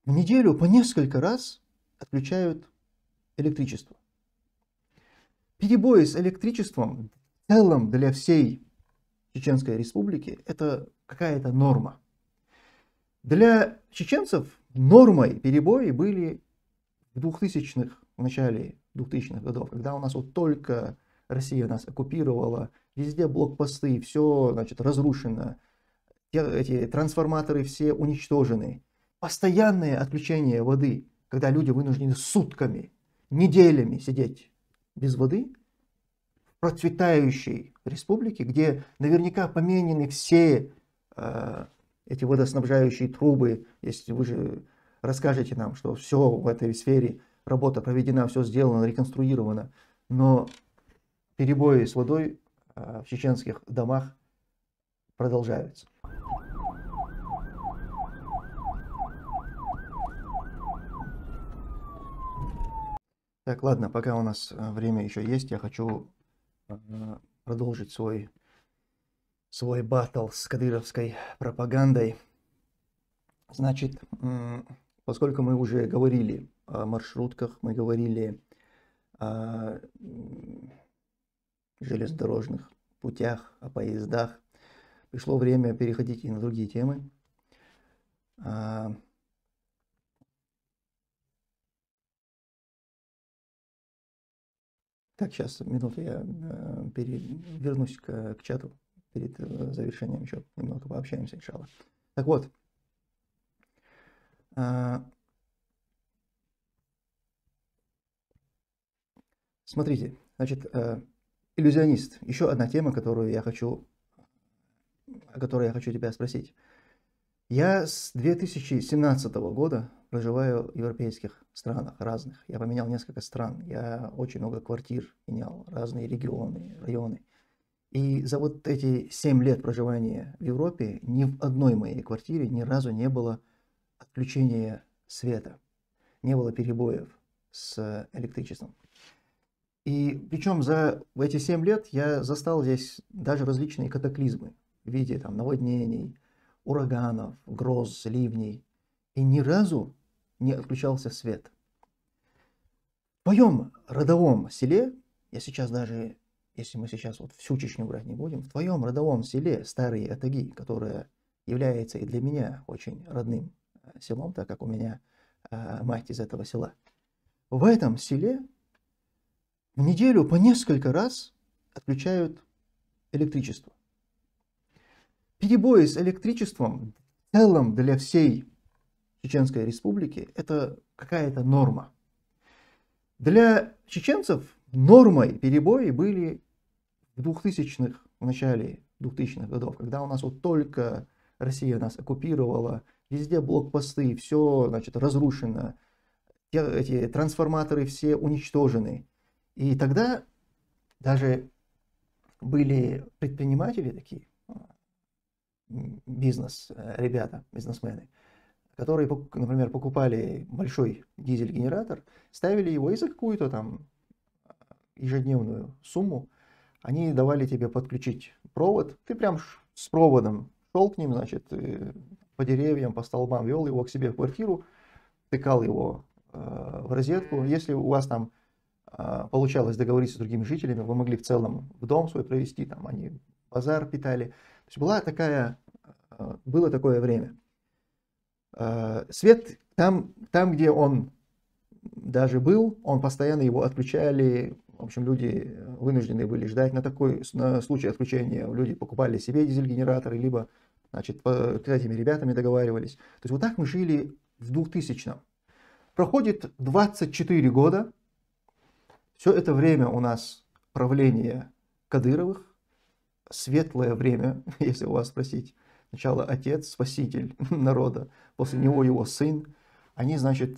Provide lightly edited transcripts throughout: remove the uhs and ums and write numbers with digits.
в неделю по несколько раз отключают электричество. Перебои с электричеством в целом для всей Чеченской Республики это какая-то норма. Для чеченцев нормой перебои были в 2000-х, в начале 2000-х годов, когда у нас вот только Россия нас оккупировала, везде блокпосты, все, значит, разрушено, эти трансформаторы все уничтожены. Постоянное отключение воды, когда люди вынуждены сутками, неделями сидеть без воды, в процветающей республике, где наверняка поменены все эти водоснабжающие трубы, если вы же расскажете нам, что все в этой сфере, работа проведена, все сделано, реконструировано, но перебои с водой в чеченских домах продолжаются. Так, ладно, пока у нас время еще есть, я хочу продолжить свой баттл с кадыровской пропагандой. Значит, поскольку мы уже говорили о маршрутках, мы говорили о железнодорожных путях, о поездах, пришло время переходить и на другие темы. Так, сейчас, минуту, я вернусь к чату перед завершением, еще немного пообщаемся, иншаллах. Так вот, смотрите, значит, иллюзионист, еще одна тема, о которой я хочу тебя спросить. Я с 2017 года проживаю в европейских странах разных. Я поменял несколько стран, я очень много квартир менял, разные регионы, районы. И за вот эти 7 лет проживания в Европе ни в одной моей квартире ни разу не было отключения света, не было перебоев с электричеством. И причем за эти 7 лет я застал здесь даже различные катаклизмы в виде там, наводнений, ураганов, гроз, ливней. И ни разу не отключался свет. В твоем родовом селе, я сейчас даже, если мы сейчас вот всю Чечню брать не будем, в твоем родовом селе Старые Атаги, которое является и для меня очень родным селом, так как у меня мать из этого села, в этом селе в неделю по несколько раз отключают электричество. Перебои с электричеством в целом для всей Чеченской Республики это какая-то норма. Для чеченцев нормой перебои были в 2000-х, в начале 2000-х годов, когда у нас вот только Россия нас оккупировала, везде блокпосты, все, значит, разрушено, эти трансформаторы все уничтожены. И тогда даже были предприниматели такие, ребята, бизнесмены, которые, например, покупали большой дизель-генератор, ставили его и за какую-то там ежедневную сумму они давали тебе подключить провод. Ты прям с проводом шел к ним, значит, по деревьям, по столбам, вел его к себе в квартиру, тыкал его в розетку. Если у вас там получалось договориться с другими жителями, вы могли в целом в дом свой провести, там они базар питали. То есть было такое время. Свет там, где он даже был, он постоянно его отключали. В общем, люди вынуждены были ждать на случай отключения. Люди покупали себе дизель-генераторы, либо, значит, с этими ребятами договаривались. То есть вот так мы жили в 2000-м. Проходит 24 года. Все это время у нас правление Кадыровых. Светлое время, если у вас спросить. Сначала отец, спаситель народа, после него его сын. Они, значит,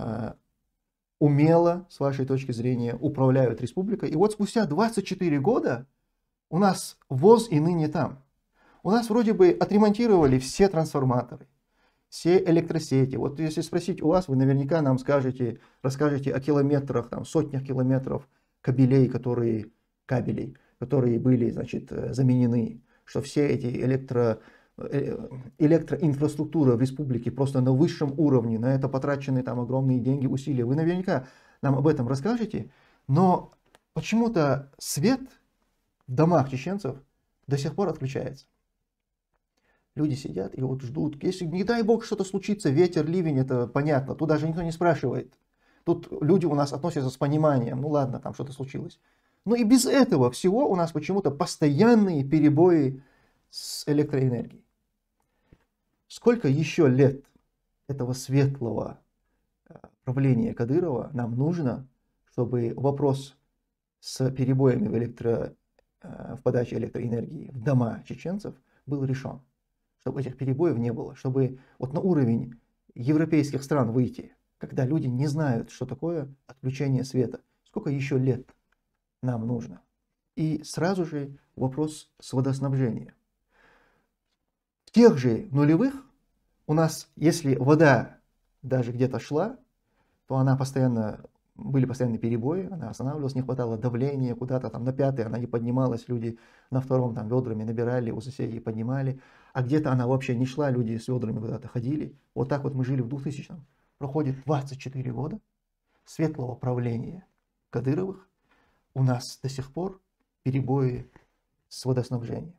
умело, с вашей точки зрения, управляют республикой. И вот спустя 24 года у нас ВОЗ и ныне там. У нас вроде бы отремонтировали все трансформаторы, все электросети. Вот если спросить у вас, вы наверняка нам расскажете о километрах, там, сотнях километров кабелей, которые были, значит, заменены, что все эти электроинфраструктура в республике просто на высшем уровне, на это потрачены там огромные деньги, усилия. Вы наверняка нам об этом расскажете, но почему-то свет в домах чеченцев до сих пор отключается. Люди сидят и вот ждут. Если, не дай бог, что-то случится, ветер, ливень, это понятно. Тут даже никто не спрашивает. Тут люди у нас относятся с пониманием. Ну ладно, там что-то случилось. Но и без этого всего у нас почему-то постоянные перебои с электроэнергией. Сколько еще лет этого светлого правления Кадырова нам нужно, чтобы вопрос с перебоями в подаче электроэнергии в дома чеченцев был решен? Чтобы этих перебоев не было, чтобы вот на уровень европейских стран выйти, когда люди не знают, что такое отключение света. Сколько еще лет нам нужно? И сразу же вопрос с водоснабжением. В тех же нулевых у нас, если вода даже где-то шла, то она были постоянные перебои, она останавливалась, не хватало давления, куда-то там на пятый она не поднималась, люди на втором там ведрами набирали, у соседей поднимали, а где-то она вообще не шла, люди с ведрами куда-то ходили. Вот так вот мы жили в 2000-м. Проходит 24 года светлого правления Кадыровых, у нас до сих пор перебои с водоснабжением.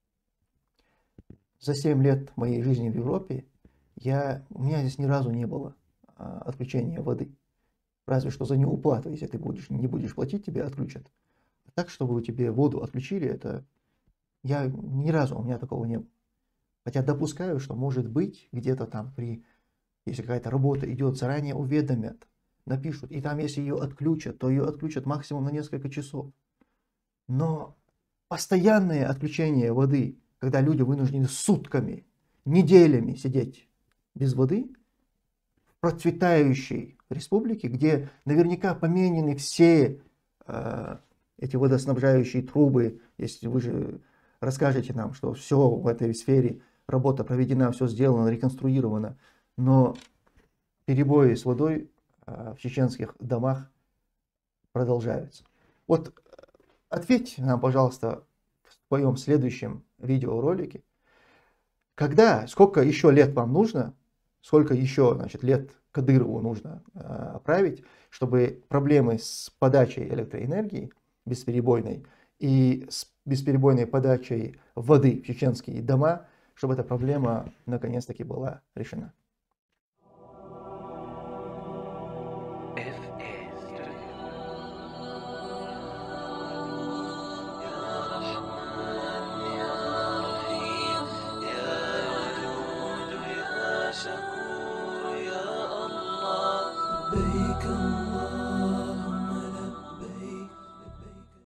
За 7 лет моей жизни в Европе у меня здесь ни разу не было отключения воды. Разве что за неуплату, если ты не будешь платить, тебе отключат. Так, чтобы тебе воду отключили, это ни разу у меня такого не было. Хотя допускаю, что может быть где-то там если какая-то работа идет, заранее уведомят, напишут. И там, если ее отключат, то ее отключат максимум на несколько часов. Но постоянное отключение воды, когда люди вынуждены сутками, неделями сидеть без воды, в процветающей республике, где наверняка поменены все эти водоснабжающие трубы, если вы же расскажете нам, что все в этой сфере, работа проведена, все сделано, реконструировано, но перебои с водой в чеченских домах продолжаются. Вот ответьте нам, пожалуйста, в своем следующем видеоролике, сколько еще лет вам нужно, сколько еще, лет Кадырову нужно править, чтобы проблемы с подачей электроэнергии бесперебойной и с бесперебойной подачей воды в чеченские дома, чтобы эта проблема наконец-таки была решена. بك